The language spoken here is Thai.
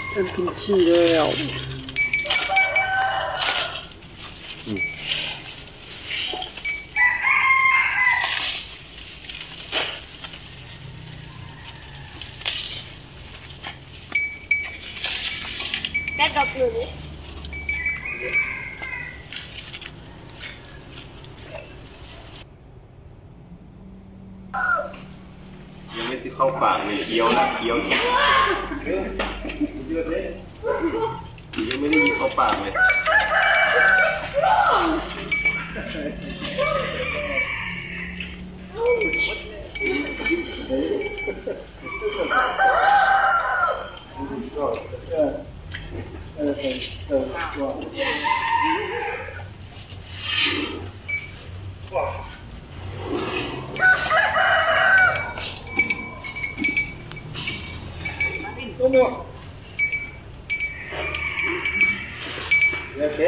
มันกินขี้แล้วแก๊สดอกหนึ่งยังไม่ที่เข้าปากเลยเคี้ยวนะเคี้ยวแข็งยังไม่ได้ยินเข้าปากเลย ¿Cómo? ¿Ya qué?